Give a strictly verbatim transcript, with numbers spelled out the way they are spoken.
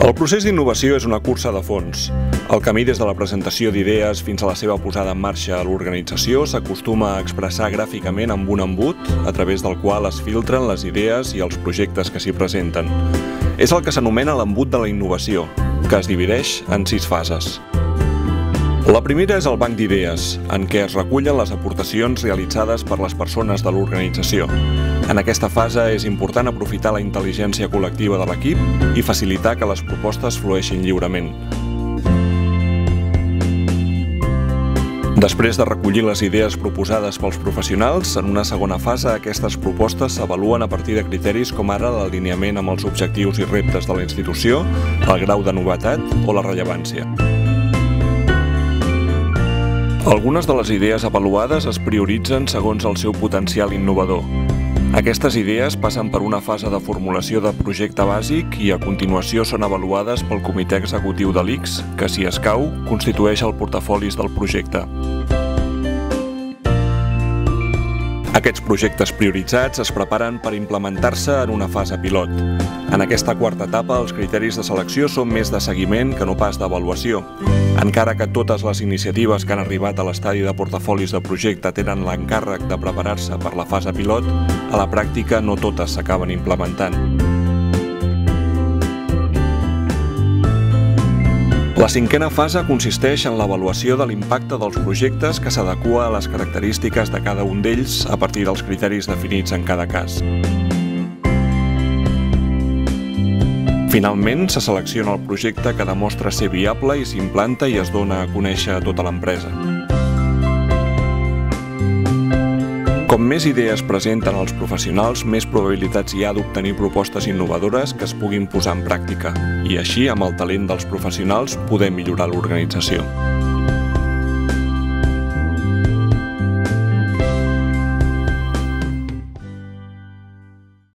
El procés d'innovació és una cursa de fons. El camí des de la presentació d'idees fins a la seva posada en marxa a l'organització s'acostuma a expressar gràficament amb un embut a través del qual es filtren les idees i els projectes que s'hi presenten. És el que s'anomena l'embut de la innovació, que es divideix en sis fases. La primera és el banc d'idees, en què es recullen les aportacions realitzades per les persones de l'organització. En aquesta fase és important aprofitar la intel·ligència col·lectiva de l'equip i facilitar que les propostes flueixin lliurement. Després de recollir les idees proposades pels professionals, en una segona fase aquestes propostes s'avaluen a partir de criteris com ara l'alineament amb els objectius i reptes de la institució, el grau de novetat o la rellevància. Algunes de les idees avaluades es prioritzen segons el seu potencial innovador. Aquestes idees passen per una fase de formulació de projecte bàsic i a continuació són avaluades pel comitè executiu de l'I C S, que, si escau, constitueix el portafolis del projecte. Aquests projectes prioritzats es preparen per implementar-se en una fase pilot. En aquesta quarta etapa, els criteris de selecció són més de seguiment que no pas d'avaluació. Encara que totes les iniciatives que han arribat a l'estadi de portafolis de projecte tenen l'encàrrec de preparar-se per la fase pilot, a la pràctica no totes s'acaben implementant. La cinquena fase consisteix en l'avaluació de l'impacte dels projectes que s'adequa a les característiques de cada un d'ells a partir dels criteris definits en cada cas. Finalment, se selecciona el projecte que demostra ser viable i s'implanta i es dona a conèixer a tota l'empresa. Com més idees presenten els professionals, més probabilitats hi ha d'obtenir propostes innovadores que es puguin posar en pràctica. I així, amb el talent dels professionals, podem millorar l'organització.